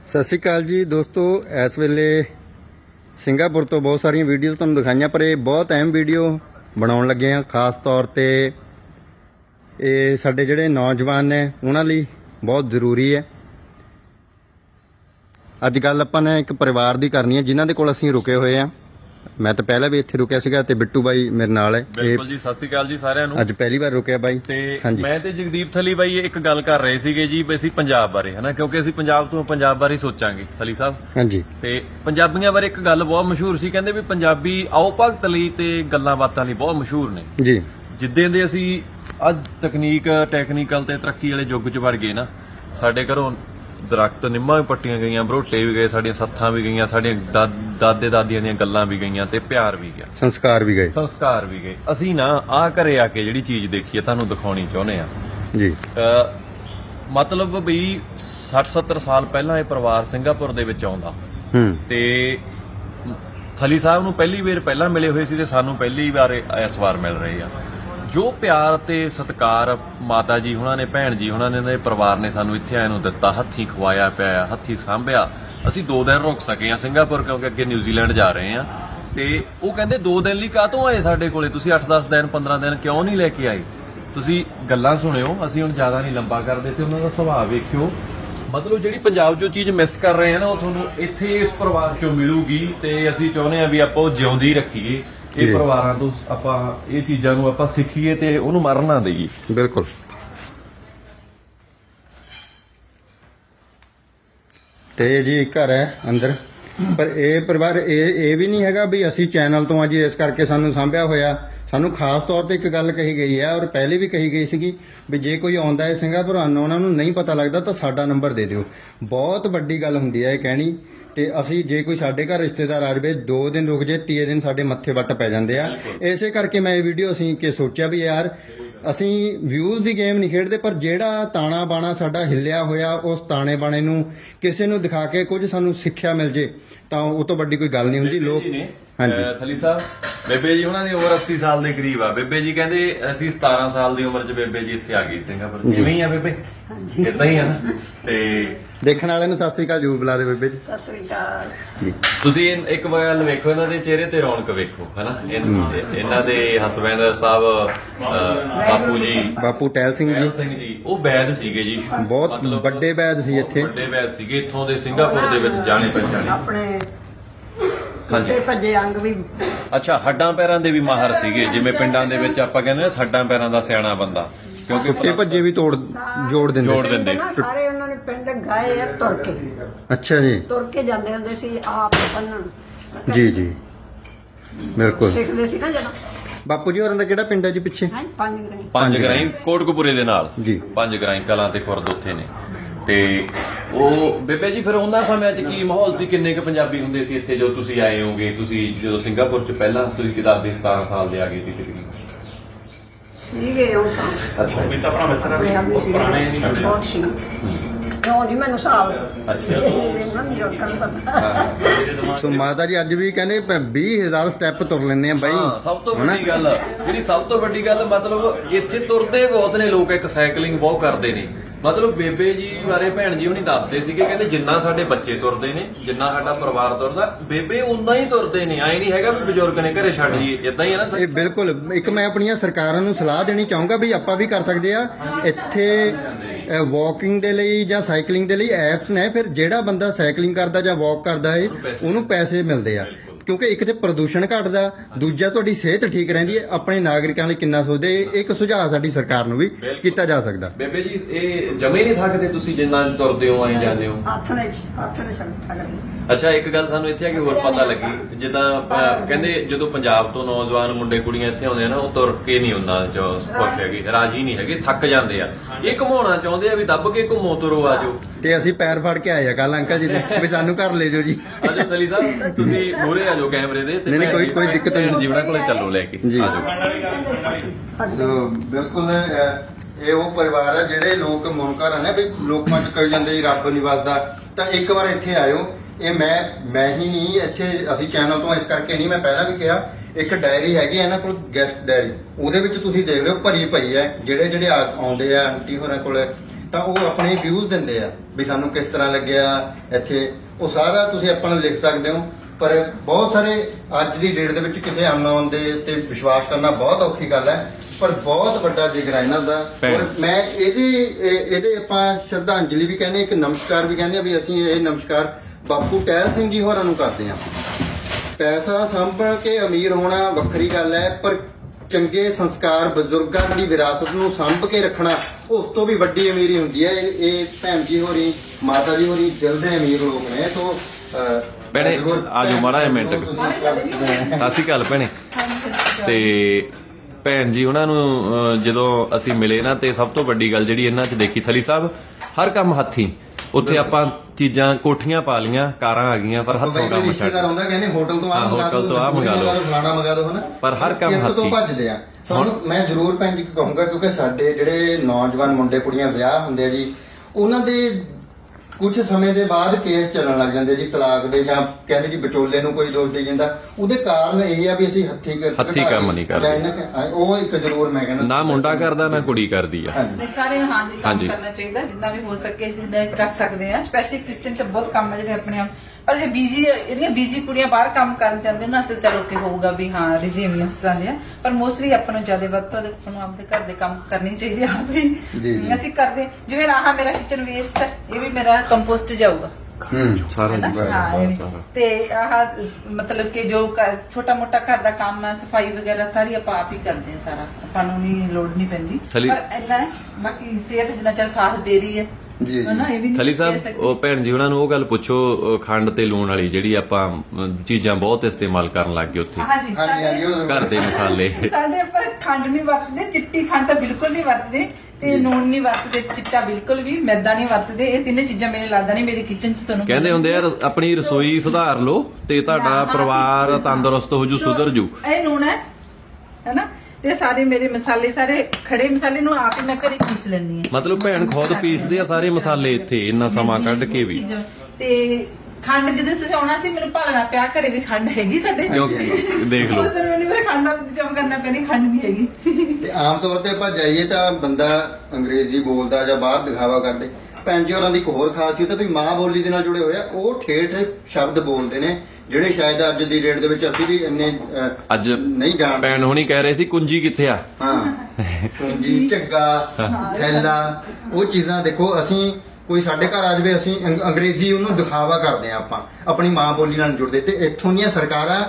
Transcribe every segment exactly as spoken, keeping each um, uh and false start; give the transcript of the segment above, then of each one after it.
सत श्री अकाल जी दोस्तों, इस वेले सिंगापुर तो बहुत सारिया वीडियो तुहानूं दिखाइयां, पर ये बहुत अहम वीडियो बनाउण लगे हैं। खास तौर पर ये साडे जिहड़े नौजवान ने उन्हां लई बहुत जरूरी है। अज गल आपां ने एक परिवार दी करनी है जिन्हां दे कोल असीं रुके हुए हैं। मैं तो पहले भी इत्थे रुकिया सीगा ते बिट्टू बाई मेरे नाल है। बिल्कुल जी, सत श्री अकाल जी सारिਆਂ ਨੂੰ। ਅੱਜ ਪਹਿਲੀ ਵਾਰ ਰੁਕਿਆ ਬਾਈ ਤੇ ਮੈਂ ਤੇ ਜਗਦੀਪ ਥਲੀ ਬਾਈ ਇੱਕ ਗੱਲ ਕਰ ਰਹੇ ਸੀਗੇ ਜੀ, ਅਸੀਂ ਪੰਜਾਬ ਬਾਰੇ ਹਨਾ, ਕਿਉਂਕਿ ਅਸੀਂ ਪੰਜਾਬ ਤੋਂ ਪੰਜਾਬ ਬਾਰੇ ਸੋਚਾਂਗੇ ਥਲੀ ਸਾਹਿਬ। ਹਾਂਜੀ। ਤੇ ਪੰਜਾਬੀਆਂ ਬਾਰੇ ਇੱਕ ਗੱਲ ਬਹੁਤ ਮਸ਼ਹੂਰ ਸੀ, ਕਹਿੰਦੇ ਵੀ ਪੰਜਾਬੀ ਆਓ ਭਗਤ ਲਈ ਤੇ ਗੱਲਾਂ ਬਾਤਾਂ ਲਈ ਬਹੁਤ ਮਸ਼ਹੂਰ ਨੇ ਜੀ। ਜਿੱਦਾਂ ਦੇ ਅਸੀਂ ਅੱਜ ਤਕਨੀਕ ਟੈਕਨੀਕਲ ਤੇ ਤਰੱਕੀ ਵਾਲੇ ਯੁੱਗ 'ਚ ਵੜ ਗਏ ਨਾ, ਸਾਡੇ ਘਰੋਂ ਦਰਖਤ ਨਿੰਮਾਂ ਵੀ ਪੱਟੀਆਂ ਗਈਆਂ, ਬਰੋਟੇ ਵੀ ਗਏ, ਸਾਡੀਆਂ ਸੱਥਾਂ ਵੀ ਗਈਆਂ, ਸਾਡੀਆਂ ਦਾਦੇ ਦਾਦੀਆਂ ਦੀਆਂ ਗੱਲਾਂ ਵੀ ਗਈਆਂ ਤੇ ਪਿਆਰ ਵੀ ਗਿਆ, ਸੰਸਕਾਰ ਵੀ ਗਏ ਸੰਸਕਾਰ ਵੀ ਗਏ। ਅਸੀਂ ਨਾ ਆਹ ਘਰੇ ਆ ਕੇ ਜਿਹੜੀ ਚੀਜ਼ ਦੇਖੀ ਹੈ ਤੁਹਾਨੂੰ ਦਿਖਾਉਣੀ ਚਾਹੁੰਦੇ ਆ ਜੀ। ਮਤਲਬ ਵੀ ਸੱਠ ਸੱਤਰ ਸਾਲ ਪਹਿਲਾਂ ਇਹ ਪਰਿਵਾਰ ਸਿੰਗਾਪੁਰ ਦੇ ਵਿੱਚ ਆਉਂਦਾ ਤੇ ਥਲੀ ਸਾਹਿਬ ਨੂੰ ਪਹਿਲੀ ਵਾਰ ਪਹਿਲਾਂ ਮਿਲੇ ਹੋਏ ਸੀ ਤੇ ਸਾਨੂੰ ਪਹਿਲੀ ਵਾਰ ਇਸ ਵਾਰ ਮਿਲ ਰਹੇ ਆ। जो प्यार ते सत्कार माता जी हुणां ने, भैन जी हुणां ने, परिवार ने सानू इत्थे आए नूं दित्ता, हत्थी खवाया पिया, हत्थी सांभिया। असीं दो दिन रुक सके हां सिंगापुर, क्योंकि अगे न्यूजीलैंड जा रहे हैं। ते ओह कहंदे दो दिन लई काहतों आए साडे कोले, तुसीं अठ दस दिन पंद्रह दिन क्यों नहीं लैके आए? तुसीं गल्लां सुणिओ, असीं हुण ज़्यादा नहीं लंबा करदे ते उन्हां दा सुभाਅ वेखिओ। मतलब जिहड़ी पंजाब चों चीज़ मिस कर रहे हैं ना, ओह तुहानूं इत्थे इस परिवार चों मिलूगी। ते असीं चाहुंदे हां भी आपां ओह जिउंदी रखीए, ਇਹ ਪਰਿਵਾਰਾਂ ਤੋਂ ਆਪਾਂ ਇਹ ਚੀਜ਼ਾਂ ਨੂੰ ਆਪਾਂ ਸਿੱਖੀਏ ਤੇ ਉਹਨੂੰ ਮਰਨ ਨਾ ਦੇਈਏ। ਬਿਲਕੁਲ। ਤੇ ਜੀ ਘਰ ਹੈ ਅੰਦਰ, ਪਰ ਇਹ ਪਰਿਵਾਰ ਇਹ ਇਹ ਵੀ ਨਹੀਂ ਹੈਗਾ ਵੀ ਅਸੀਂ ਚੈਨਲ ਤੋਂ ਆ ਜੀ ਇਸ ਕਰਕੇ ਸਾਨੂੰ ਸਾਂਭਿਆ ਹੋਇਆ। ਸਾਨੂੰ ਖਾਸ ਤੌਰ ਤੇ ਇੱਕ ਗੱਲ ਕਹੀ ਗਈ ਹੈ, ਔਰ ਪਹਿਲੇ ਵੀ ਕਹੀ ਗਈ ਸੀਗੀ ਵੀ ਜੇ ਕੋਈ ਆਉਂਦਾ ਹੈ ਸਿੰਗਾਪੁਰ ਉਹਨਾਂ ਨੂੰ ਨਹੀਂ ਪਤਾ ਲੱਗਦਾ ਤਾਂ ਸਾਡਾ ਨੰਬਰ ਦੇ ਦਿਓ। ਬਹੁਤ ਵੱਡੀ ਗੱਲ ਹੁੰਦੀ ਹੈ ਇਹ ਕਹਿਣੀ। ਤੇ ਅਸੀਂ ਜੇ ਕੋਈ ਸਾਡੇ ਘਰ ਰਿਸ਼ਤੇਦਾਰ ਆ ਜਾਵੇ, ਦੋ ਦਿਨ ਰੁਕ ਜੇ, ਤੀਏ ਦਿਨ ਸਾਡੇ ਮੱਥੇ ਵੱਟ ਪੈ ਜਾਂਦੇ ਆ। ਇਸੇ ਕਰਕੇ ਮੈਂ ਇਹ ਵੀਡੀਓ ਅਸੀਂ ਕਿ ਸੋਚਿਆ ਵੀ ਯਾਰ ਅਸੀਂ ਵਿਊਜ਼ ਦੀ ਗੇਮ ਨਹੀਂ ਖੇਡਦੇ, ਪਰ ਜਿਹੜਾ ਤਾਣਾ ਬਾਣਾ ਸਾਡਾ ਹਿੱਲਿਆ ਹੋਇਆ ਉਸ ਤਾਣੇ ਬਾਣੇ ਨੂੰ ਕਿਸੇ ਨੂੰ ਦਿਖਾ ਕੇ ਕੁਝ ਸਾਨੂੰ ਸਿੱਖਿਆ ਮਿਲ ਜੇ ਤਾਂ ਉਹ ਤੋਂ ਵੱਡੀ ਕੋਈ ਗੱਲ ਨਹੀਂ ਹੁੰਦੀ। ਲੋਕ ਹਾਂਜੀ ਥਲੀ ਸਾਹਿਬ ਬੇਬੇ ਜੀ ਉਹਨਾਂ ਦੀ ਉਮਰ अस्सी ਸਾਲ ਦੇ ਕਰੀਬ ਆ। ਬੇਬੇ ਜੀ ਕਹਿੰਦੇ ਅਸੀਂ ਸਤਾਰਾਂ ਸਾਲ ਦੀ ਉਮਰ 'ਚ ਬੇਬੇ ਜੀ ਇੱਥੇ ਆ ਗਈ ਸਿੰਗਾਪੁਰ। ਜਿਵੇਂ ਹੀ ਆ ਬੇਬੇ ਇਦਾਂ ਹੀ ਆ ਨਾ। ਤੇ ਦੇਖਣ ਵਾਲਿਆਂ ਨੂੰ ਸਤਿ ਸ੍ਰੀ ਅਕਾਲ ਜਰੂਰ ਬੁਲਾ ਦੇ ਬੇਬੇ ਜੀ। ਸਤਿ ਸ੍ਰੀ ਅਕਾਲ ਜੀ। ਤੁਸੀਂ ਇੱਕ ਗੱਲ ਵੇਖੋ, ਇਹਨਾਂ ਦੇ ਚਿਹਰੇ ਤੇ ਰੌਣਕ ਵੇਖੋ ਹਨਾ। ਇਹਨਾਂ ਦੇ ਹਸਬੈਂਡ ਸਾਹਿਬ ਬਾਪੂ ਜੀ, ਬਾਪੂ ਟਹਿਲ ਸਿੰਘ ਜੀ ਸਿੰਘ ਜੀ ਉਹ ਵੈਦ ਸੀਗੇ ਜੀ, ਬਹੁਤ ਵੱਡੇ ਵੈਦ ਸੀ ਇੱਥੇ, ਵੱਡੇ ਵੈਦ ਸੀਗੇ ਇੱਥੋਂ ਦੇ ਸਿੰਗਾਪੁਰ ਦੇ ਵਿੱਚ ਜਾਣੇ ਪਛਾਣੇ। ਆਪਣੇ ਹਾਂਜੀ ਭੱਜੇ ਅੰਗ ਵੀ ਅੱਛਾ ਹੱਡਾਂ ਪੈਰਾਂ ਦੇ ਵੀ ਮਾਹਰ ਸੀਗੇ, ਜਿਵੇਂ ਪਿੰਡਾਂ ਦੇ ਵਿੱਚ ਆਪਾਂ ਕਹਿੰਦੇ ਆ ਹੱਡਾਂ ਪੈਰਾਂ ਦਾ ਸਿਆਣਾ ਬੰਦਾ, ਕਿਉਂਕਿ ਟੁੱਟੇ ਭੱਜੇ ਵੀ ਤੋੜ ਜੋੜ ਦਿੰਦੇ ਜੋੜ ਦਿੰਦੇ ਸਾਰੇ ਉਹਨਾਂ ਨੇ ਪਿੰਡ ਗਏ ਆ ਤੁਰ ਕੇ। ਅੱਛਾ ਜੀ, ਤੁਰ ਕੇ ਜਾਂਦੇ ਹੁੰਦੇ ਸੀ ਆਪ ਬੰਨਣ। ਜੀ ਜੀ ਬਿਲਕੁਲ ਸਿੱਖਦੇ ਸੀ ਨਾ ਜਦੋਂ। ਬਾਪੂ ਜੀ ਹੋਰਾਂ ਦਾ ਕਿਹੜਾ ਪਿੰਡ ਹੈ ਜੀ ਪਿੱਛੇ? ਪੰਜ ਗਰਾਈ। ਪੰਜ ਗਰਾਈ ਕੋਟਕਪੂਰੇ ਦੇ ਨਾਲ ਜੀ, ਪੰਜ ਗਰਾਈ ਕਲਾਂ ਤੇ ਖੁਰਦ ਉੱਥੇ ਨੇ। ਤੇ ਉਹ ਬੇਬੇ ਜੀ ਫਿਰ ਉਹਨਾਂ ਸਮਿਆਂ 'ਚ ਕੀ ਮਾਹੌਲ ਸੀ? ਕਿੰਨੇ ਕੁ ਪੰਜਾਬੀ ਹੁੰਦੇ ਸੀ ਇੱਥੇ ਜੋ ਤੁਸੀਂ ਆਏ ਹੋਗੇ? ਤੁਸੀਂ ਜਦੋਂ ਸਿੰਗਾਪੁਰ 'ਚ ਪਹਿਲਾਂ ਤੁਸੀਂ ਕਿਦਾਂ ਦੇ ਸਤਾਰਾਂ ਸਾਲ ਦੇ ਆ ਗਏ ਸੀ ਤਕਰੀਬਨ? ਸੀਗੇ ਉਹ ਤਾਂ ਅੱਛਾ ਵੀ ਤਾਂ ਆਪਣਾ ਮਿੱਤਰ ਬਹੁਤ ਪੁਰਾਣੇ ਨਹੀਂ ਲੱਗਦੇ ਬਹੁਤ ਸੀ ਕਿਉਂ ਜੀ ਮੈਨੂੰ ਸਾਲ ਅੱਛਾ। ਸੋ ਮਾਤਾ ਜੀ ਅੱਜ ਵੀ ਕਹਿੰਦੇ ਵੀਹ ਹਜ਼ਾਰ ਸਟੈਪ ਤੁਰ ਲੈਂਦੇ ਆ ਬਾਈ। ਸਭ ਤੋਂ ਵੱਡੀ ਗੱਲ ਜਿਹੜੀ ਸਭ ਤੋਂ ਵੱਡੀ ਗੱਲ ਮਤਲਬ ਇੱਥੇ ਤੁਰਦੇ ਬਹੁਤ ਨੇ ਲੋਕ, ਇੱਕ ਸਾਈਕਲਿੰਗ ਬਹੁਤ ਕਰਦੇ ਨੇ। ਮਤਲਬ ਬੇਬੇ ਜੀ ਬਾਰੇ ਭੈਣ ਜੀ ਹੁਣੀ ਦੱਸਦੇ ਸੀਗੇ, ਕਹਿੰਦੇ ਜਿੰਨਾ ਸਾਡੇ ਬੱਚੇ ਤੁਰਦੇ ਨੇ, ਜਿੰਨਾ ਸਾਡਾ ਪਰਿਵਾਰ ਤੁਰਦਾ, ਬੇਬੇ ਉਨਾ ਹੀ ਤੁਰਦੇ ਨੇ। ਆਏ ਨਹੀਂ ਹੈਗਾ ਵੀ ਬਜ਼ੁਰਗ ਨੇ ਘਰੇ ਛੱਡ ਜੀਏ, ਇਦਾਂ ਹੀ ਹੈ ਨਾ। ਇਹ ਬਿਲਕੁਲ। ਇੱਕ ਮੈਂ ਆਪਣੀਆਂ ਸਰਕਾਰਾਂ ਨੂੰ ਸਲਾਹ ਦੇਣੀ ਚਾਹੂੰਗਾ ਵੀ ਆਪਾਂ ਵੀ ਕਰ ਸਕਦੇ ਆ ਇੱਥੇ ਵਾਕਿੰਗ ਦੇ ਲਈ ਜਾਂ ਸਾਈਕਲਿੰਗ ਦੇ ਲਈ ਐਪਸ ਨੇ। ਫਿਰ ਜਿਹੜਾ ਬੰਦਾ ਸਾਈਕਲਿੰਗ ਕਰਦਾ ਜਾਂ ਵਾਕ ਕਰਦਾ ਹੈ ਉਹਨੂੰ ਪੈਸੇ ਮਿਲਦੇ ਆ, ਕਿਉਂਕਿ ਇੱਕ ਤੇ ਪ੍ਰਦੂਸ਼ਣ ਘਟਦਾ, ਦੂਜਾ ਤੁਹਾਡੀ ਸਿਹਤ ਠੀਕ ਰਹਿੰਦੀ ਹੈ। ਆਪਣੇ ਨਾਗਰਿਕਾਂ ਲਈ ਕਿੰਨਾ ਸੋਚਦੇ, ਇੱਕ ਸੁਝਾਅ ਸਾਡੀ ਸਰਕਾਰ ਨੂੰ ਵੀ ਕੀਤਾ ਜਾ ਸਕਦਾ। ਬੇਬੇ ਜੀ ਇਹ ਜਮੇ ਨਹੀਂ ਥੱਕਦੇ ਤੁਸੀਂ ਜਿੰਨਾ ਤੁਰਦੇ ਹੋ ਆਈ ਜਾਂਦੇ ਹੋ? ਅੱਛਾ ਇੱਕ ਗੱਲ ਸਾਨੂੰ ਇੱਥੇ ਆ ਕੇ ਹੋਰ ਪਤਾ ਲੱਗੀ, ਜਿੱਦਾਂ ਕਹਿੰਦੇ ਜਦੋਂ ਪੰਜਾਬ ਤੋਂ ਨੌਜਵਾਨ ਮੁੰਡੇ ਕੁੜੀਆਂ ਇੱਥੇ ਆਉਂਦੇ ਆ ਨਾ, ਉਹ ਤੁਰ ਕੇ ਨਹੀਂ ਉਹਨਾਂ ਚ ਖੁਸ਼ ਹੈਗੇ, ਰਾਜੀ ਨਹੀਂ ਹੈਗੇ, ਥੱਕ ਜਾਂਦੇ ਆ। ਇਹ ਘੁਮਾਉਣਾ ਚਾਹੁੰਦੇ ਆ ਵੀ ਦੱਬ ਕੇ ਘੁੰਮੋ ਤੁਰੋ ਆ ਜਾਓ। ਤੇ ਅਸੀਂ ਪੈਰ ਫੜ ਕੇ ਆਏ ਆ ਕੱਲ ਅੰਕਲ ਜੀ ਦੇ ਵੀ ਸਾਨੂੰ ਘਰ ਲੈ ਜਾਓ ਜੀ। ਅੱਛਾ ਸਲੀ ਸਾਹਿਬ ਤੁਸੀਂ ਮੂਹਰੇ ਆ ਜਾਓ ਕੈਮਰੇ ਦੇ। ਨਹੀਂ ਨਹੀਂ ਕੋਈ ਕੋਈ ਦਿੱਕਤ ਨਹੀਂ, ਜੀਵਨਾ ਕੋਲੇ ਚੱਲੋ ਲੈ ਕੇ ਜੀ। ਸੋ ਬਿਲਕੁਲ ਇਹ ਉਹ ਪਰਿਵਾਰ ਆ ਜਿਹੜੇ ਲੋਕ ਮੁਨਕਰ ਆ ਨਾ ਵੀ ਲੋਕਾਂ ਚ ਕਹੀ ਜਾਂਦੇ ਜੀ ਰੱਬ ਨਹੀਂ ਵਸਦਾ, ਤਾਂ ਇੱਕ ਵਾਰ ਇੱਥੇ ਆਇਓ। ਇਹ ਮੈਂ ਮੈਂ ਹੀ ਨਹੀਂ ਇੱਥੇ ਅਸੀਂ ਚੈਨਲ ਤੋਂ ਇਸ ਕਰਕੇ ਨਹੀਂ, ਮੈਂ ਪਹਿਲਾਂ ਵੀ ਕਿਹਾ ਇੱਕ ਡਾਇਰੀ ਹੈਗੀ ਇਹਨਾਂ ਕੋਲ ਗੈਸਟ ਡਾਇਰੀ, ਉਹਦੇ ਵਿੱਚ ਤੁਸੀਂ ਦੇਖ ਲਿਓ ਭਰੀ ਪਈ ਹੈ ਜਿਹੜੇ ਜਿਹੜੇ ਆਉਂਦੇ ਆ ਆਂਟੀ ਹੋਰਾਂ ਕੋਲ ਤਾਂ ਉਹ ਆਪਣੇ ਵਿਊਜ਼ ਦਿੰਦੇ ਆ ਵੀ ਸਾਨੂੰ ਕਿਸ ਤਰ੍ਹਾਂ ਲੱਗਿਆ ਇੱਥੇ, ਉਹ ਸਾਰਾ ਤੁਸੀਂ ਆਪਾਂ ਨੂੰ ਲਿਖ ਸਕਦੇ ਹੋ। ਪਰ ਬਹੁਤ ਸਾਰੇ ਅੱਜ ਦੀ ਡੇਟ ਦੇ ਵਿੱਚ ਕਿਸੇ ਅਨਨੋਨ ਦੇ ਉੱਤੇ ਵਿਸ਼ਵਾਸ ਕਰਨਾ ਬਹੁਤ ਔਖੀ ਗੱਲ ਹੈ, ਪਰ ਬਹੁਤ ਵੱਡਾ ਜਿਗਰ ਹੈ ਇਹਨਾਂ ਦਾ। ਔਰ ਮੈਂ ਇਹਦੇ ਇਹਦੇ ਆਪਾਂ ਸ਼ਰਧਾਂਜਲੀ ਵੀ ਕਹਿੰਦੇ, ਇੱਕ ਨਮਸਕਾਰ ਵੀ ਕਹਿੰਦੇ ਆ ਵੀ ਅਸੀਂ ਇਹ ਨਮਸਕਾਰ ਬਾਪੂ ਟਹਿਲ ਸਿੰਘ ਜੀ ਹੋਰਾਂ ਨੂੰ ਕਰਦੇ ਹਾਂ। ਪੈਸਾ ਸੰਭਲ ਕੇ ਅਮੀਰ ਹੋਣਾ ਵੱਖਰੀ ਗੱਲ ਹੈ, ਪਰ ਚੰਗੇ ਸੰਸਕਾਰ ਬਜ਼ੁਰਗਾਂ ਦੀ ਵਿਰਾਸਤ ਨੂੰ ਸੰਭ ਕੇ ਰੱਖਣਾ ਉਸ ਤੋਂ ਵੀ ਵੱਡੀ ਅਮੀਰੀ ਹੁੰਦੀ ਹੈ। ਇਹ ਭੈਣ ਜੀ ਹੋਰੀ, ਮਾਤਾ ਜੀ ਹੋਰੀ ਦਿਲ ਦੇ ਅਮੀਰ ਲੋਕ ਨੇ। ਸੋ ਭੈਣੇ ਆਜੋ ਮਾੜਾ ਜਿਹਾ ਮਿੰਟ। ਸਤਿ ਸ਼੍ਰੀ ਅਕਾਲ ਭੈਣੇ। ਤੇ ਭੈਣ ਜੀ ਉਹਨਾਂ ਨੂੰ ਜਦੋਂ ਅਸੀਂ ਮਿਲੇ ਨਾ, ਤੇ ਸਭ ਤੋਂ ਵੱਡੀ ਗੱਲ ਜਿਹੜੀ ਇਹਨਾਂ 'ਚ ਦੇਖੀ, ਥਲੀ ਸਾਹਿਬ ਹਰ ਕੰਮ ਹੱਥੀਂ। ਉੱਥੇ ਆਪਾਂ ਚੀਜ਼ਾਂ ਕੋਠੀਆਂ ਪਾ ਲੀਆਂ, ਕਾਰਾਂ ਆ ਗਈਆਂ, ਪਰ ਹੱਥੋਂ ਕੰਮ ਛੱਡ ਆਉਂਦਾ, ਕਹਿੰਦੇ ਹੋਟਲ ਤੋਂ ਆਹ ਹੋਟਲ ਤੋਂ ਆਹ ਮੰਗਾ ਲਓ, ਫਲਾਣਾ ਮੰਗਾ ਲਓ, ਹਨਾ, ਪਰ ਹਰ ਕੰਮ ਹੱਥੀਂ ਭੱਜਦੇ ਆ। ਸਾਨੂੰ ਮੈਂ ਜ਼ਰੂਰ ਭੈਣ ਜੀ ਕਹੂੰਗਾ, ਕਿਉਂਕਿ ਸਾਡੇ ਜਿਹੜੇ ਨੌਜਵਾਨ ਮੁੰਡੇ ਕੁੜੀਆਂ ਵਿਆਹ ਹੁੰਦੇ ਆ ਜੀ, ਉਹਨਾਂ ਦੇ ਕੁਝ ਸਮੇਂ ਦੇ ਬਾਅਦ ਕੇਸ ਚੱਲਣ ਲੱਗ ਜਾਂਦੇ ਜੀ ਤਲਾਕ ਦੇ, ਜਾਂ ਕਹਿੰਦੇ ਜੀ ਵਿਚੋਲੇ ਨੂੰ ਕੋਈ ਦੋਸ਼ ਦੇ ਜਾਂਦਾ। ਉਹਦੇ ਕਾਰਨ ਇਹ ਆ ਵੀ ਅਸੀਂ ਹੱਥੀਂ ਹੱਥੀਂ ਕੰਮ ਨਹੀਂ ਕਰਦੇ। ਉਹ ਇੱਕ ਜ਼ਰੂਰ ਮੈਂ ਕਹਿੰਦਾ, ਨਾ ਮੁੰਡਾ ਕਰਦਾ ਨਾ ਕੁੜੀ ਕਰਦੀ ਆ। ਸਾਰੇ ਹਾਂਜੀ ਕੰਮ ਕਰਨਾ ਚਾਹੀਦਾ ਜਿੰਨਾ ਵੀ ਹੋ ਸਕੇ, ਜਿੰਨਾ ਕਰ ਸਕਦੇ ਆ। ਸਪੈਸ਼ਲੀ ਕਿਚਨ 'ਚ ਬਹੁਤ ਕੰਮ ਹੈ ਜਿਹੜੇ ਆਪਣੇ ਆਪ, ਪਰ ਜੇ ਬਿਜ਼ੀ ਜਿਹੜੀਆਂ ਬਿਜ਼ੀ ਕੁੜੀਆਂ ਬਾਹਰ ਕੰਮ ਕਰਨ ਜਾਂਦੇ ਉਹਨਾਂ ਵਾਸਤੇ ਚਲੋ ਕਿ ਹੋਊਗਾ ਵੀ ਹਾਂ ਰਿਜੀਮ ਉਸ ਤਰ੍ਹਾਂ ਦੇ ਆ, ਪਰ ਮੋਸਟਲੀ ਆਪਾਂ ਨੂੰ ਜ਼ਿਆਦਾ ਵੱਧ ਤੋਂ ਆਪਾਂ ਨੂੰ ਆਪਣੇ ਘਰ ਦੇ ਕੰਮ ਕਰਨੇ ਚਾਹੀਦੇ ਆ ਵੀ ਅਸੀਂ ਕਰਦੇ। ਜਿਵੇਂ ਆਹ ਮੇਰਾ ਕਿਚਨ ਵੇਸਟ ਹੈ, ਇਹ ਵੀ ਮੇਰਾ ਕੰਪੋਸਟ ਜਾਊਗਾ ਤੇ ਆਹ ਮਤਲਬ ਕਿ ਜੋ ਛੋਟਾ ਮੋਟਾ ਘਰ ਦਾ ਕੰਮ ਹੈ, ਸਫਾਈ ਵਗੈਰਾ ਸਾਰੀ ਆਪਾਂ ਆਪ ਹੀ ਕਰਦੇ ਆ। ਸਾਰਾ ਆਪਾਂ ਨੂੰ ਨਹੀਂ ਲੋੜ ਨਹੀਂ ਪੈਂਦੀ, ਪਰ ਇੰਨਾ ਬਾਕੀ ਸਿਹਤ ਜਿੰਨਾ ਚਿਰ ਸਾਥ ਦੇ ਰਹੀ ਹੈ। ਥਲੀ ਸਾਹਿਬ ਉਹ ਭੈਣ ਜੀ ਉਹਨਾਂ ਨੂੰ ਉਹ ਗੱਲ ਪੁੱਛੋ, ਖੰਡ ਤੇ ਲੂਣ ਵਾਲੀ ਜਿਹੜੀ ਆਪਾਂ ਚੀਜ਼ਾਂ ਬਹੁਤ ਇਸਤੇਮਾਲ ਕਰਨ ਲੱਗ ਗਏ ਉੱਥੇ, ਘਰ ਦੇ ਮਸਾਲੇ। ਸਾਡੇ ਆਪਾਂ ਖੰਡ ਨਹੀਂ ਵਰਤਦੇ, ਚਿੱਟੀ ਖੰਡ ਤਾਂ ਬਿਲਕੁਲ ਨਹੀਂ ਵਰਤਦੇ, ਤੇ ਲੂਣ ਨਹੀਂ ਵਰਤਦੇ, ਚਿੱਟਾ ਬਿਲਕੁਲ ਵੀ, ਮੈਦਾ ਨਹੀਂ ਵਰਤਦੇ। ਇਹ ਤਿੰਨੇ ਚੀਜ਼ਾਂ ਮੈਨੂੰ ਲੱਗਦਾ ਨਹੀਂ ਮੇਰੀ ਕਿਚਨ 'ਚ ਤੁਹਾਨੂੰ ਕਹਿੰਦੇ ਹੁੰਦੇ ਯਾਰ ਆਪਣੀ ਰਸੋਈ ਸੁਧਾਰ ਲਓ ਤੇ ਤੁਹਾਡਾ ਪਰਿਵਾਰ ਤੰਦਰੁਸਤ ਹੋ ਜੂ, ਸੁਧਰ ਜੂ। ਇਹ ਲੂਣ ਹੈ ਹੈਨਾ, ਤੇ ਸਾਰੇ ਮੇਰੇ ਮਸਾਲੇ ਸਾਰੇ ਖੜੇ ਮਸਾਲੇ ਨੂੰ ਆਪ ਹੀ ਮੈਂ ਘਰੇ ਪੀਸ ਲੈਣੀ ਆ। ਮਤਲਬ ਭੈਣ ਖੁਦ ਪੀਸਦੇ ਆ ਸਾਰੇ ਮਸਾਲੇ ਇੱਥੇ, ਇੰਨਾ ਸਮਾਂ ਕੱਢ ਕੇ ਵੀ। ਤੇ ਖੰਡ ਜਦੋਂ ਤੁਸੀਂ ਆਉਣਾ ਸੀ ਮੈਨੂੰ ਭਾਲਣਾ ਪਿਆ, ਘਰੇ ਵੀ ਖੰਡ ਹੈਗੀ ਸਾਡੇ, ਦੇਖ ਲਓ। ਉਸ ਦਿਨ ਮੈਨੂੰ ਮੇਰੇ ਖੰਡ ਦਾ ਇੰਤਜ਼ਾਮ ਕਰਨਾ ਪਿਆ, ਨਹੀਂ ਖੰਡ ਨਹੀਂ ਹੈਗੀ। ਤੇ ਆਮ ਤੌਰ ਤੇ ਆਪਾਂ ਜਾਈਏ ਤਾਂ ਬੰਦਾ ਅੰਗਰੇਜ਼ੀ ਬੋਲਦਾ ਜਾਂ ਬਾਹਰ ਦਿਖਾਵਾ ਕਰਦੇ। ਭੈਣ ਜੀ ਹੋਰਾਂ ਦੀ ਇੱਕ ਹੋਰ ਖਾਸੀਅਤ ਹੈ ਵੀ ਮਾਂ ਬੋਲੀ ਦੇ ਨਾਲ ਜੁੜੇ ਹੋਏ ਆ, ਉਹ ਠੇਠ ਸ਼ਬਦ ਬੋਲਦੇ ਨੇ ਜਿਹੜੇ ਸ਼ਾਇਦ ਅੱਜ ਦੀ ਡੇਟ ਦੇ ਵਿੱਚ ਅਸੀਂ ਵੀ ਇੰਨੇ ਅੱਜ ਨਹੀਂ ਜਾਣਦੇ। ਭੈਣ ਹੋਣੀ ਕਹਿ ਰਹੇ ਸੀ ਕੁੰਜੀ ਕਿੱਥੇ ਆ, ਹਾਂ ਕੁੰਜੀ, ਝੱਗਾ, ਥੈਲਾ, ਉਹ ਚੀਜ਼ਾਂ ਦੇਖੋ। ਅਸੀਂ ਕੋਈ ਸਾਡੇ ਘਰ ਆ ਜਾਵੇ, ਅਸੀਂ ਅੰਗਰੇਜ਼ੀ ਉਹਨੂੰ ਦਿਖਾਵਾ ਕਰਦੇ ਆ, ਆਪਾਂ ਆਪਣੀ ਮਾਂ ਬੋਲੀ ਨਾਲ ਜੁੜਦੇ। ਤੇ ਇੱਥੋਂ ਦੀਆਂ ਸਰਕਾਰਾਂ,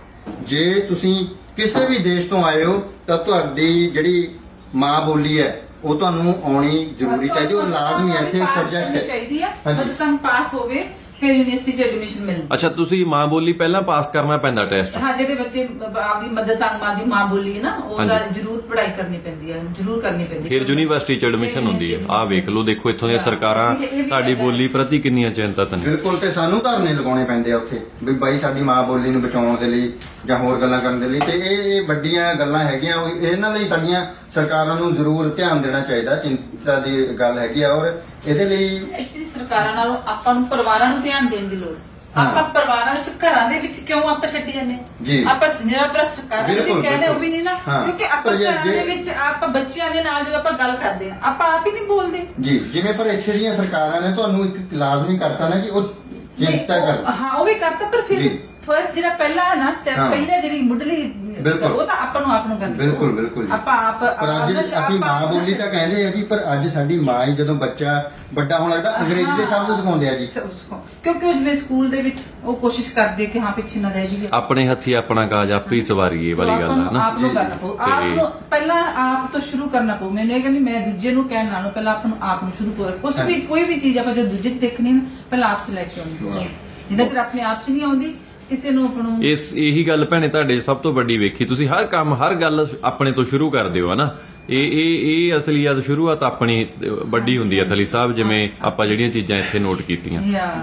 ਜੇ ਤੁਸੀਂ ਕਿਸੇ ਵੀ ਦੇਸ਼ ਤੋਂ ਆਏ ਹੋ ਤਾਂ ਤੁਹਾਡੀ ਜਿਹੜੀ ਮਾਂ ਬੋਲੀ ਹੈ ਉਹ ਤੁਹਾਨੂੰ ਆਉਣੀ ਜ਼ਰੂਰੀ ਚਾਹੀਦੀ, ਔਰ ਲਾਜ਼ਮੀ ਹੈ, ਇੱਥੇ ਸਬਜੈਕਟ ਹੈ ਚਾਹੀਦੀ ਆ। ਮਤਲਬ ਪਾਸ ਹੋਵੇ ਫਿਰ ਯੂਨੀਵਰਸਿਟੀ 'ਚ ਐਡਮਿਸ਼ਨ ਮਿਲਦੀ। ਅੱਛਾ, ਤੁਸੀਂ ਮਾਂ ਬੋਲੀ ਪਹਿਲਾਂ ਪਾਸ ਕਰਨਾ ਪੈਂਦਾ ਟੈਸਟ? ਹਾਂ, ਜਿਹੜੇ ਬੱਚੇ ਆਪਦੀ ਮਦਰ ਟੰਗ ਦੀ ਮਾਂ ਬੋਲੀ ਹੈ ਨਾ, ਉਹਦਾ ਜ਼ਰੂਰ ਪੜ੍ਹਾਈ ਕਰਨੀ ਪੈਂਦੀ ਹੈ, ਜ਼ਰੂਰ ਕਰਨੀ ਪੈਂਦੀ ਹੈ, ਫਿਰ ਯੂਨੀਵਰਸਿਟੀ 'ਚ ਐਡਮਿਸ਼ਨ ਹੁੰਦੀ ਹੈ। ਆਹ ਵੇਖ ਲਓ, ਦੇਖੋ ਇੱਥੋਂ ਦੀਆਂ ਸਰਕਾਰਾਂ ਤੁਹਾਡੀ ਬੋਲੀ ਪ੍ਰਤੀ ਕਿੰਨੀਆਂ ਚਿੰਤਤ ਨੇ। ਬਿਲਕੁਲ, ਤੇ ਸਾਨੂੰ ਧਰਨੇ ਲਗਾਉਣੇ ਪੈਂਦੇ ਆ ਉੱਥੇ ਵੀ ਬਾਈ ਸਾਡੀ ਮਾਂ ਬੋਲੀ ਨੂੰ ਬਚਾਉਣ ਦੇ ਲਈ ਜਾਂ ਹੋਰ ਗੱਲਾਂ ਕਰਨ ਦੇ ਲਈ। ਤੇ ਇਹ ਇਹ ਵੱਡੀਆਂ ਗੱਲਾਂ ਹੈਗੀਆਂ, ਇਹਨਾਂ ਲਈ ਸਾਡੀਆਂ ਸਰਕਾਰਾਂ ਨੂੰ ਜ਼ਰੂਰ ਧਿਆਨ ਦੇਣਾ ਚਾਹੀਦਾ, ਚਿੰਤਾ ਦੀ ਗੱਲ ਹੈਗੀ ਆ। ਔਰ ਇਹਦੇ ਲਈ ਸਰਕਾਰਾਂ ਨਾਲੋਂ ਆਪਾਂ ਨੂੰ ਪਰਿਵਾਰਾਂ ਨੂੰ ਧਿਆਨ ਦੇਣ ਦੀ ਲੋੜ। ਆਪਾਂ ਪਰਿਵਾਰਾਂ ਵਿੱਚ ਘਰਾਂ ਦੇ ਵਿੱਚ ਕਿਉਂ ਆਪਾਂ ਛੱਡੀ ਜਾਂਦੇ, ਆਪਾਂ ਜਿਹੜਾ ਪਰ ਸਰਕਾਰਾਂ ਨੂੰ ਵੀ ਕਹਿੰਦੇ ਉਹ ਵੀ ਨਹੀਂ ਨਾ, ਕਿਉਂਕਿ ਆਪਾਂ ਘਰਾਂ ਦੇ ਵਿੱਚ ਆਪਾਂ ਬੱਚਿਆਂ ਦੇ ਨਾਲ ਜਦੋਂ ਆਪਾਂ ਗੱਲ ਕਰਦੇ ਆ ਆਪਾਂ ਆਪ ਹੀ ਨਹੀਂ ਬੋਲਦੇ ਜੀ। ਜਿਵੇਂ ਪਰ ਇੱਥੇ ਦੀਆਂ ਸਰਕਾਰਾਂ ਨੇ ਤੁਹਾਨੂੰ ਇੱਕ ਲਾਜ਼ਮੀ ਕਰਤਾ ਨਾ ਕਿ ਉਹ ਚਿੰਤਾ ਕਰ, ਹਾਂ ਉਹ ਵੀ ਕਰਤਾ, ਪਰ ਫਿਰ ਫਰਸਟ ਜਿਹੜਾ ਪਹਿਲਾ ਨਾ ਸਟੈਪ, ਪਹਿਲੇ ਜਿਹੜੀ ਮੁੱਢਲੀ ਉਹ ਤਾਂ ਆਪਾਂ ਨੂੰ ਆਪ ਨੂੰ ਕਰਨਾ। ਬਿਲਕੁਲ ਬਿਲਕੁਲ, ਆਪਾਂ ਆਪ। ਪਰ ਅੱਜ ਅਸੀਂ ਮਾਂ ਬੋਲੀ ਤਾਂ ਕਹਿੰਦੇ ਆ ਜੀ, ਪਰ ਅੱਜ ਸਾਡੀ ਮਾਂ ਹੀ ਜਦੋਂ ਬੱਚਾ ਵੱਡਾ ਹੋਣ ਲੱਗਦਾ ਅੰਗਰੇਜ਼ੀ ਦੇ ਸ਼ਬਦ ਸਿਖਾਉਂਦੇ ਆ ਜੀ, ਕਿਉਂਕਿ ਉਹ ਜਿਵੇਂ ਸਕੂਲ ਦੇ ਵਿੱਚ ਉਹ ਕੋਸ਼ਿਸ਼ ਕਰਦੇ ਕਿ ਹਾਂ ਪਿੱਛੇ ਨਾ ਰਹਿ ਜਾਈਏ, ਆਪਣੇ ਹੱਥੀ ਆਪਣਾ ਕਾਜ ਆਪੇ ਹੀ ਸਵਾਰੀਏ ਵਾਲੀ ਗੱਲ ਹੈ ਨਾ। ਆਪ ਨੂੰ ਕਰਨਾ ਪਊ, ਆਪ ਨੂੰ ਪਹਿਲਾਂ ਆਪ ਤੋਂ ਸ਼ੁਰੂ ਕਰਨਾ ਪਊ। ਮੈਨੂੰ ਇਹ ਕਹਿੰਦੀ ਮੈਂ ਦੂਜੇ ਨੂੰ ਕਹਿਣ ਨਾਲੋਂ ਪਹਿਲਾਂ ਆਪ ਨੂੰ ਆਪ ਨੂੰ ਸ਼ੁਰੂ ਕਰੋ। ਕੁਝ ਵੀ ਕੋਈ ਵੀ ਚੀਜ਼ ਆਪਾਂ ਜੋ ਦੂਜੇ 'ਚ ਦੇਖਣੀ ਨਾ, ਪਹਿਲਾਂ ਆਪ 'ਚ ਲੈ ਕੇ ਆਉਣੀ। ਜਿੰਨਾ ਚਿਰ ਆਪਣੇ ਆਪ 'ਚ ਨਹੀਂ ਆਉਂਦੀ ਕਿਸੇ ਨੂੰ ਆਪਣੂ। ਇਸ ਇਹੀ ਗੱਲ ਭੈਣੇ ਤੁਹਾਡੇ ਸਭ ਤੋਂ ਵੱਡੀ ਵੇਖੀ, ਤੁਸੀਂ ਹਰ ਕੰਮ ਹਰ ਗੱਲ ਆਪਣੇ ਤੋਂ ਸ਼ੁਰੂ ਕਰਦੇ ਹੋ ਹਨਾ। ਇਹ ਇਹ ਇਹ ਅਸਲੀਅਤ ਸ਼ੁਰੂਆਤ ਆਪਣੀ ਵੱਡੀ ਹੁੰਦੀ ਹੈ ਥਲੀ ਸਾਹਿਬ, ਜਿਵੇਂ ਆਪਾਂ ਜਿਹੜੀਆਂ ਚੀਜ਼ਾਂ ਇੱਥੇ ਨੋਟ ਕੀਤੀਆਂ।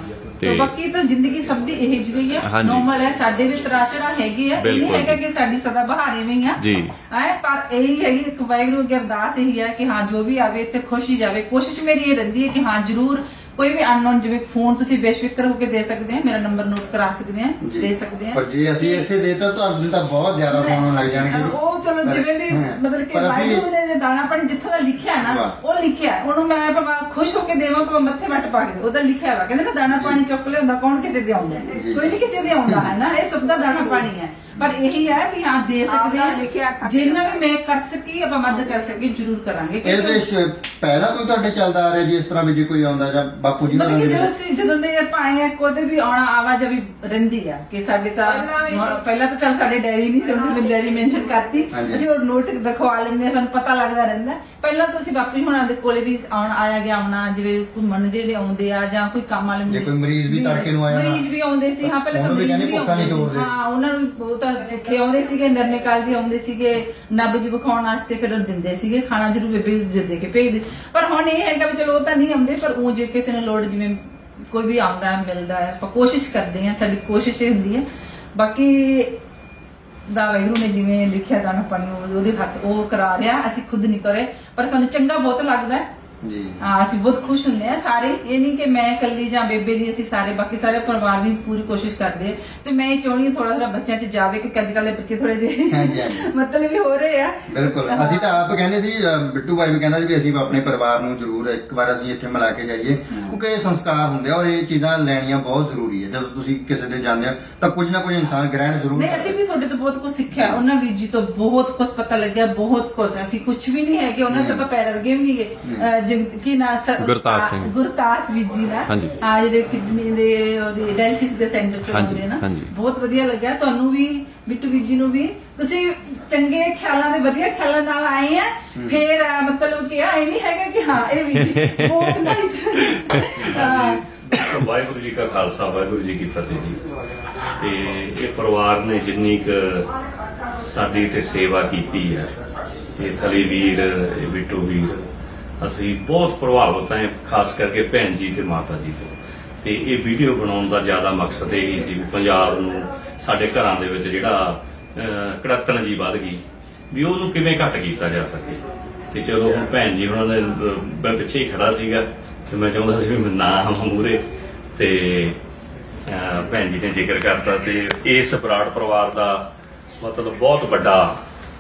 ਤੇ ਬਾਕੀ ਤਾਂ ਜ਼ਿੰਦਗੀ ਸਭ ਦੀ ਇਹ ਜਿਹੀ ਹੈ, ਨੋਰਮਲ ਹੈ। ਸਾਡੇ ਵੀ ਤਰਾ ਚੜਾ ਹੈਗੀ ਆ, ਇਹ ਨਹੀਂ ਹੈਗਾ ਕਿ ਸਾਡੀ ਸਦਾ ਬਹਾਰ ਐਵੇਂ ਹੀ ਆ ਜੀ ਹੈ, ਪਰ ਇਹ ਹੈਗੀ ਇੱਕ ਵਾਹਿਗੁਰੂ ਦੀ ਅਰਦਾਸ ਇਹੀ ਹੈ ਕਿ ਹਾਂ ਜੋ ਵੀ ਆਵੇ ਇੱਥੇ ਖੁਸ਼ ਹੀ ਜਾਵੇ। ਕੋਸ਼ਿਸ਼ ਮੇਰੀ ਇਹ ਰਹਿੰਦੀ ਹੈ ਕਿ ਹਾਂ ਜ਼ਰੂਰ ਕੋਈ ਵੀ ਅਨਨੋਨ ਜਿਵੇਂ ਫੋਨ ਤੁਸੀਂ ਬੇਸ਼ਫਿਕਰ ਹੋ ਕੇ ਦੇ ਸਕਦੇ ਆ, ਮੇਰਾ ਨੰਬਰ ਨੋਟ ਕਰਾ ਸਕਦੇ ਆ, ਦੇ ਸਕਦੇ ਆ। ਪਰ ਜੇ ਅਸੀਂ ਇੱਥੇ ਦੇਤਾ ਤੁਹਾਨੂੰ ਤਾਂ ਬਹੁਤ ਜ਼ਿਆਦਾ ਫੋਨ ਲੱਗ ਜਾਣਗੇ। ਉਹ ਚਲੋ ਜਿਵੇਂ ਵੀ ਮਤਲਬ ਕਿ ਵਾਹਿਗੁਰੂ ਦੇ ਦਾਣਾ ਪਾਣੀ ਜਿੱਥੋਂ ਦਾ ਲਿਖਿਆ ਨਾ ਉਹ ਲਿਖਿਆ, ਉਹਨੂੰ ਮੈਂ ਭਾਵੇਂ ਖੁਸ਼ ਹੋ ਕੇ ਦੇਵਾਂ ਭਾਵੇਂ ਮੱਥੇ ਵੱਟ ਪਾ ਕੇ, ਉਹਦਾ ਲਿਖਿਆ ਵਾ ਕਹਿੰਦੇ ਨਾ ਦਾਣਾ ਪਾਣੀ ਚੁੱਕ ਲਿਆਉਂਦਾ ਕੌਣ ਕਿਸੇ ਦੇ ਆਉਂਦਾ, ਕੋਈ ਨਹੀਂ ਕਿਸੇ ਦੇ ਆਉਂਦਾ ਹੈ ਨਾ, ਇਹ ਸਭ ਦਾ ਦਾਣਾ ਪਾਣੀ ਹੈ। ਪਰ ਇਹੀ ਹੈ ਵੀ ਹਾਂ ਦੇ ਸਕਦੇ ਆ, ਜਿੰਨਾ ਵੀ ਮੈਂ ਕਰ ਸਕੀ ਆਪਾਂ ਮਦਦ ਕਰ ਸਕੀ ਜ਼ਰੂਰ ਕਰਾਂਗੇ। ਇਹਦੇ ਪਹਿਲਾਂ ਤੋਂ ਤੁਹਾਡੇ ਚੱਲਦਾ ਆ ਰਿਹਾ ਜੀ ਇਸ ਤਰ੍ਹਾਂ ਵੀ ਜੇ ਕੋਈ ਆਉਂਦਾ ਜਾਂ ਬਾਪੂ ਜੀ ਮਤਲਬ ਕਿ ਜਦੋਂ ਅਸੀਂ ਜਦੋਂ ਦੇ ਪਾਏ ਆ ਕੋਦੇ ਵੀ ਆਉਣਾ ਆਵਾਜਾਈ ਰਹਿੰਦੀ ਆ ਕਿ ਸਾਡੇ ਤਾਂ ਪਹਿਲਾਂ ਤਾਂ ਚੱਲ ਸਾਡੇ ਡਾਇਰੀ ਨਹੀਂ ਸੀ, ਹੁਣ ਡਾਇਰੀ ਮੈਂਸ਼ਨ ਕਰਤੀ, ਅਸੀਂ ਉਹ ਨੋਟ ਰਖਵਾ ਲੈਂਦੇ ਸਾਨੂੰ ਪਤਾ ਲੱਗਦਾ ਰਹਿੰਦਾ। ਪਹਿਲਾਂ ਤਾਂ ਅਸੀਂ ਬਾਪੂ ਹੁਣਾਂ ਦੇ ਕੋਲੇ ਵੀ ਆਉਣ ਆਇਆ ਗਿਆ ਆਉਣਾ, ਜਿਵੇਂ ਘੁੰਮਣ ਜਿਹੜੇ ਆਉਂਦੇ ਆ ਜਾਂ ਕੋਈ ਕੰਮ ਵਾਲੇ ਕੋਈ ਮਰੀਜ਼ ਵੀ ਤੜਕੇ ਨੂੰ ਆਇਆ, ਮਰੀਜ਼ ਵੀ ਆਉਂਦੇ ਸੀ। ਹਾਂ ਪਹਿਲਾਂ ਤਾਂ ਮਰੀਜ਼ ਵੀ ਆਉਂਦੇ ਸੀ, ਹਾਂ ਉਹਨਾਂ ਨੂੰ ਉਹ ਤਾਂ ਭੁੱਖੇ ਆਉਂਦੇ ਸੀਗੇ, ਨਰਨੇ ਕਾਲ ਜੀ ਆਉਂਦੇ ਸੀਗੇ ਨਬਜ ਵਿਖਾਉਣ ਵਾਸਤੇ, ਫਿਰ ਦਿੰਦੇ ਸੀਗੇ ਖਾਣਾ ਜ਼ਰੂਰ ਬੇਬੇ ਦੇ ਕੇ ਭੇਜਦੇ। ਪਰ ਹੁਣ ਇਹ ਹੈਗਾ ਵੀ ਚਲੋ ਉਹ ਤਾਂ ਨਹੀਂ ਆਉਂਦੇ, ਪਰ ਉਹ ਜੇ ਕਿਸੇ ਨੂੰ ਲੋੜ ਜਿਵੇਂ ਕੋਈ ਵੀ ਆਉਂਦਾ ਹੈ ਮਿਲਦਾ ਹੈ ਆਪਾਂ ਕੋਸ਼ਿਸ਼ ਕਰਦੇ ਹਾਂ, ਸਾਡੀ ਕੋਸ਼ਿਸ਼ ਇਹ ਹੁੰਦੀ ਹੈ। ਬਾਕੀ ਦਾ ਵਾਹਿਗੁਰੂ ਨੇ ਜਿਵੇਂ ਲਿਖਿਆ ਦਾਣਾ ਪਾਣੀ ਉਹਦੇ ਹੱਥ ਉਹ ਕਰਾ ਰਿਹਾ, ਅਸੀਂ ਖੁਦ ਨਹੀਂ ਕਰੇ, ਪਰ ਸਾਨੂੰ ਚੰਗਾ ਬਹੁਤ ਲੱਗਦਾ ਹੈ ਜੀ। ਹਾਂ ਅਸੀਂ ਬਹੁਤ ਖੁਸ਼ ਹੁੰਦੇ ਆ ਸਾਰੇ, ਇਹ ਨਹੀਂ ਕਿ ਮੈਂ ਇਕੱਲੀ ਜਾਂ ਬੇਬੇ ਜੀ, ਅਸੀਂ ਸਾਰੇ ਬਾਕੀ ਸਾਰੇ ਪਰਿਵਾਰ ਵੀ ਪੂਰੀ ਕੋਸ਼ਿਸ਼ ਕਰਦੇ ਆ। ਤੇ ਮੈਂ ਇਹ ਚਾਹੁੰਦੀ ਹਾਂ ਥੋੜਾ ਥੋੜਾ ਬੱਚਿਆਂ 'ਚ ਜਾਵੇ, ਕਿਉਂਕਿ ਅੱਜ ਕੱਲ੍ਹ ਦੇ ਬੱਚੇ ਥੋੜੇ ਜਿਹੇ ਮਤਲਬ ਵੀ ਹੋ ਰਹੇ ਆ। ਬਿਲਕੁਲ ਅਸੀਂ ਤਾਂ ਆਪ ਕਹਿੰਦੇ ਸੀ, ਬਿੱਟੂ ਭਾਈ ਵੀ ਕਹਿੰਦਾ ਸੀ ਵੀ ਅਸੀਂ ਆਪਣੇ ਪਰਿਵਾਰ ਨੂੰ ਜ਼ਰੂਰ ਇੱਕ ਵਾਰ ਅਸੀਂ ਇੱਥੇ ਮਿਲਾ ਕੇ ਜਾਈਏ, ਕਿਉਂਕਿ ਇਹ ਸੰਸਕਾਰ ਹੁੰਦੇ ਆ ਔਰ ਇਹ ਚੀਜ਼ਾਂ ਲੈਣੀਆਂ ਬਹੁਤ ਜ਼ਰੂਰੀ ਹੈ। ਜਦੋਂ ਤੁਸੀਂ ਕਿਸੇ ਦੇ ਜਾਂਦੇ ਹੋ ਤਾਂ ਕੁਝ ਨਾ ਕੁਝ ਇਨਸਾਨ ਗ੍ਰਹਿਣ ਜ਼ਰੂਰ। ਨਹੀਂ ਅਸੀਂ ਵੀ ਤੁਹਾਡੇ ਤੋਂ ਬਹੁਤ ਕੁਝ ਸਿੱਖਿਆ, ਉਹਨਾਂ ਵੀਰ ਜੀ ਤੋਂ ਬਹੁਤ ਕੁਝ ਪਤਾ ਲੱਗਿਆ, ਬਹੁਤ ਕੁਝ। ਅਸੀਂ ਕੁਝ ਵੀ ਨਹੀਂ ਹੈਗੇ ਉਹਨਾਂ ਤੋਂ, ਆਪਾਂ ਪੈਰ ਵਰਗੇ ਵੀ ਨਹੀਂ ਹੈਗੇ। ਕੀ ਨਾ ਗੁਰਤਾਸ ਸਿੰਘ ਗੁਰਤਾਸ ਵੀਰ ਜੀ ਨਾ ਆ ਜਿਹੜੇ ਕਿਡਨੀ ਦੇ ਉਹਦੇ ਡਾਇਲਿਸਿਸ ਦੇ ਸੈਂਟਰ ਚ ਹੁੰਦੇ ਨਾ, ਬਹੁਤ ਵਧੀਆ ਲੱਗਿਆ। ਤੁਹਾਨੂੰ ਵੀ ਬਿੱਟੂ ਵੀਰ ਜੀ ਨੂੰ ਵੀ, ਤੁਸੀਂ ਚੰਗੇ ਖਿਆਲਾਂ ਦੇ ਵਧੀਆ ਖਿਆਲਾਂ ਨਾਲ ਆਏ ਆ। ਫੇਰ ਮਤਲਬ ਕਿ ਇਹ ਨਹੀਂ ਹੈਗਾ ਕਿ ਹਾਂ ਇਹ ਵੀਰ ਜੀ ਬਹੁਤ ਨਾਈਸ। ਵਾਹਿਗੁਰੂ ਜੀ ਕਾ ਖਾਲਸਾ ਵਾਹਿਗੁਰੂ ਜੀ ਕੀ ਫਤਿਹ ਜੀ। ਤੇ ਇਹ ਪਰਿਵਾਰ ਨੇ ਜਿੰਨੀ ਕੁ ਸਾਡੀ ਤੇ ਸੇਵਾ ਕੀਤੀ ਹੈ, ਇਹ ਥਲੀ ਵੀਰ ਬਿੱਟੂ ਵੀਰ, ਅਸੀਂ ਬਹੁਤ ਪ੍ਰਭਾਵਿਤ ਹਾਂ, ਖਾਸ ਕਰਕੇ ਭੈਣ ਜੀ ਤੇ ਮਾਤਾ ਜੀ ਤੋਂ। ਤੇ ਇਹ ਵੀਡੀਓ ਬਣਾਉਣ ਦਾ ਜ਼ਿਆਦਾ ਮਕਸਦ ਇਹੀ ਸੀ ਵੀ ਪੰਜਾਬ ਨੂੰ, ਸਾਡੇ ਘਰਾਂ ਦੇ ਵਿੱਚ ਜਿਹੜਾ ਕੜੱਤਣ ਜੀ ਵੱਧ ਗਈ ਵੀ ਉਹਨੂੰ ਕਿਵੇਂ ਘੱਟ ਕੀਤਾ ਜਾ ਸਕੇ। ਤੇ ਚਲੋ ਹੁਣ ਭੈਣ ਜੀ ਉਹਨਾਂ ਦੇ ਮੈਂ ਪਿੱਛੇ ਹੀ ਖੜਾ ਸੀਗਾ ਤੇ ਮੈਂ ਚਾਹੁੰਦਾ ਸੀ ਵੀ ਮੈਂ ਨਾ ਆਵਾਂ ਮੂਹਰੇ, ਤੇ ਭੈਣ ਜੀ ਨੇ ਜ਼ਿਕਰ ਕਰਤਾ। ਤੇ ਇਸ ਬਰਾੜ ਪਰਿਵਾਰ ਦਾ ਮਤਲਬ ਬਹੁਤ ਵੱਡਾ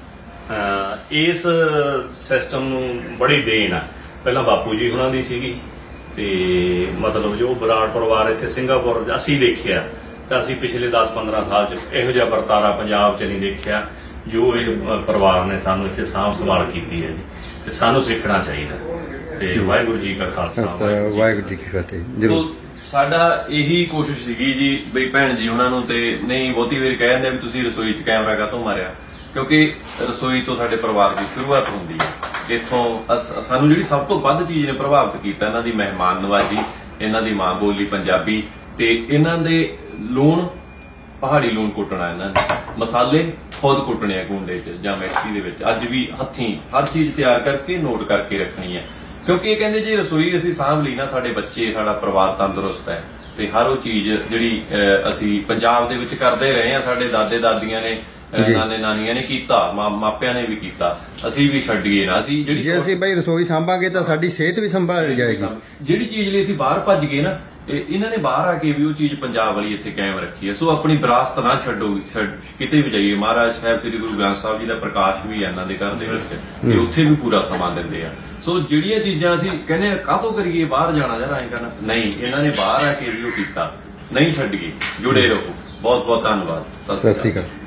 ਇਸ ਸਿਸਟਮ ਨੂੰ ਬੜੀ ਦੇਣ ਆ। ਪਹਿਲਾਂ ਬਾਪੂ ਜੀ ਉਹਨਾਂ ਦੀ ਸੀਗੀ, ਤੇ ਮਤਲਬ ਜੋ ਬਰਾੜ ਪਰਿਵਾਰ ਇੱਥੇ ਸਿੰਗਾਪੁਰ ਅਸੀਂ ਦੇਖਿਆ, ਤਾਂ ਅਸੀਂ ਪਿਛਲੇ ਦਸ ਪੰਦਰਾਂ ਸਾਲ ਚ ਇਹੋ ਜਿਹਾ ਵਰਤਾਰਾ ਪੰਜਾਬ ਚ ਨਹੀਂ ਦੇਖਿਆ ਜੋ ਇਹ ਪਰਿਵਾਰ ਨੇ ਸਾਨੂੰ ਇੱਥੇ ਸਾਂਭ ਸੰਭਾਲ ਕੀਤੀ ਹੈ ਜੀ। ਤੇ ਸਾਨੂੰ ਸਿੱਖਣਾ ਚਾਹੀਦਾ। ਤੇ ਵਾਹਿਗੁਰੂ ਜੀ ਕਾ ਖਾਲਸਾ ਵਾਹਿਗੁਰੂ ਜੀ ਕੀ ਫਤਿਹ। ਜ਼ਰੂਰ ਸਾਡਾ ਇਹੀ ਕੋਸ਼ਿਸ਼ ਸੀਗੀ ਜੀ ਬਈ ਭੈਣ ਜੀ ਉਹਨਾਂ ਨੂੰ, ਤੇ ਨਹੀਂ ਬਹੁਤੀ ਵਾਰ ਕਹਿ ਦਿੰਦੇ ਵੀ ਤੁਸੀਂ ਰਸੋਈ 'ਚ ਕੈਮਰਾ ਕਾਹਤੋਂ ਮਾਰਿਆ, ਕਿਉਂਕਿ ਰਸੋਈ ਤੋਂ ਸਾਡੇ ਪਰਿਵਾਰ ਦੀ ਸ਼ੁਰੂਆਤ ਹੁੰਦੀ ਹੈ। ਇੱਥੋਂ ਸਾਨੂੰ ਜਿਹੜੀ ਸਭ ਤੋਂ ਵੱਧ ਚੀਜ਼ ਨੇ ਪ੍ਰਭਾਵਿਤ ਕੀਤਾ, ਇਹਨਾਂ ਦੀ ਮਹਿਮਾਨ ਨਵਾਜੀ, ਇਹਨਾਂ ਦੀ ਮਾਂ ਬੋਲੀ ਪੰਜਾਬੀ, ਤੇ ਇਹਨਾਂ ਦੇ ਲੂਣ ਪਹਾੜੀ ਲੂਣ ਕੁੱਟਣਾ, ਇਹਨਾਂ ਨੇ ਮਸਾਲੇ ਖੁਦ ਕੁੱਟਣੇ ਆ ਕੁੰਡੇ 'ਚ ਜਾਂ ਮਿਕਸੀ ਦੇ ਵਿੱਚ, ਅੱਜ ਵੀ ਹੱਥੀਂ ਹਰ ਚੀਜ਼ ਤਿਆਰ ਕਰਕੇ ਨੋਟ ਕਰਕੇ ਰੱਖਣੀ ਹੈ। ਕਿਉਂਕਿ ਇਹ ਕਹਿੰਦੇ ਜੀ ਰਸੋਈ ਅਸੀਂ ਸਾਂਭ ਲਈ ਨਾ, ਸਾਡੇ ਬੱਚੇ ਸਾਡਾ ਪਰਿਵਾਰ ਤੰਦਰੁਸਤ ਹੈ। ਤੇ ਹਰ ਉਹ ਚੀਜ਼ ਜਿਹੜੀ ਅਸੀਂ ਪੰਜਾਬ ਦੇ ਵਿੱਚ ਕਰਦੇ ਰਹੇ ਹਾਂ, ਸਾਡੇ ਦਾਦੇ ਦਾਦੀਆਂ ਨੇ, ਨਾਨੇ ਨਾਨੀਆਂ ਨੇ ਕੀਤਾ, ਮਾਪਿਆਂ ਨੇ ਵੀ ਕੀਤਾ, ਅਸੀਂ ਵੀ ਛੱਡੀਏ ਨਾ। ਅਸੀਂ ਜਿਹੜੀ ਜੇ ਅਸੀਂ ਬਈ ਰਸੋਈ ਸਾਂਭਾਂਗੇ ਤਾਂ ਸਾਡੀ ਸਿਹਤ ਵੀ ਸੰਭਾਲ ਜਾਏਗੀ। ਜਿਹੜੀ ਚੀਜ਼ ਲਈ ਅਸੀਂ ਬਾਹਰ ਭੱਜ ਗਏ ਨਾ, ਇਹਨਾਂ ਨੇ ਬਾਹਰ ਆ ਕੇ ਵੀ ਉਹ ਚੀਜ਼ ਪੰਜਾਬ ਵਾਲੀ ਇੱਥੇ ਕਾਇਮ ਰੱਖੀ ਹੈ। ਸੋ ਆਪਣੀ ਵਿਰਾਸਤ ਨਾ ਛੱਡੋ, ਕਿਤੇ ਵੀ ਜਾਈਏ। ਮਹਾਰਾਜ ਸਾਹਿਬ ਸ੍ਰੀ ਗੁਰੂ ਗ੍ਰੰਥ ਸਾਹਿਬ ਜੀ ਦਾ ਪ੍ਰਕਾਸ਼ ਵੀ ਹੈ ਇਹਨਾਂ ਦੇ ਘਰ ਦੇ ਵਿੱਚ, ਤੇ ਉੱਥੇ ਵੀ ਪੂਰਾ ਸਮਾਂ ਦਿੰਦੇ ਆ। ਸੋ ਜਿਹੜੀਆਂ ਚੀਜ਼ਾਂ ਅਸੀਂ ਕਹਿੰਦੇ ਕਾਹਤੋਂ ਕਰੀਏ, ਬਾਹਰ ਜਾਣਾ ਜਾਂ ਐਂ ਕਰਨਾ, ਨਹੀਂ, ਇਹਨਾਂ ਨੇ ਬਾਹਰ ਆ ਕੇ ਵੀ ਉਹ ਕੀਤਾ। ਨਹੀਂ ਛੱਡੀਏ, ਜੁੜੇ ਰਹੋ। ਬਹੁਤ ਬਹੁਤ ਧੰਨਵਾਦ। ਸਤਿ ਸ਼੍ਰੀ ਅਕਾਲ।